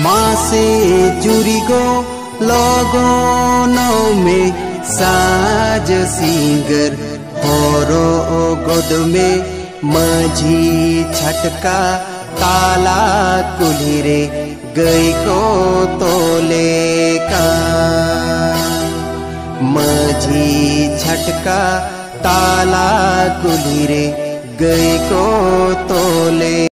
मासे जुरी गो लगनो में साज सिंगर होरो गोद में माझी छटका ताला कुल्ही रे गई को तोले का माझी छटका ताला कुल्ही रे गई को तोले।